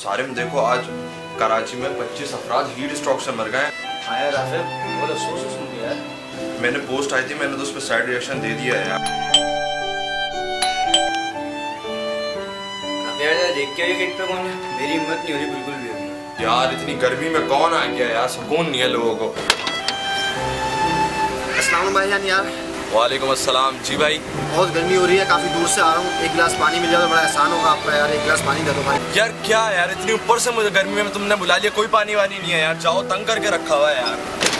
सारिम देखो आज कराची में 25 अफराद हीट स्ट्रोक से मर गए। हाँ यार आसिफ, बहुत अफसोस सुन लिया यार। मैंने पोस्ट आई थी, मैंने तो उस पर साइड रिएक्शन दे दिया है यार। देख के गेट पे कौन है? मेरी हिम्मत नहीं हो रही बिल्कुल भी अभी। यार इतनी गर्मी में कौन आ गया यार, सुकून नहीं है लोगों को। अस्सलाम भाईजान। यार वालेकुम अस्सलाम। जी भाई, बहुत गर्मी हो रही है, काफ़ी दूर से आ रहा हूँ। एक गिलास पानी मिल जाए तो बड़ा एहसान होगा आपका यार। एक गिलास पानी दे दो भाई। यार क्या यार, इतनी ऊपर से मुझे गर्मी में तुमने बुला लिया, कोई पानी वानी नहीं है यार। जाओ, तंग करके रखा हुआ है यार।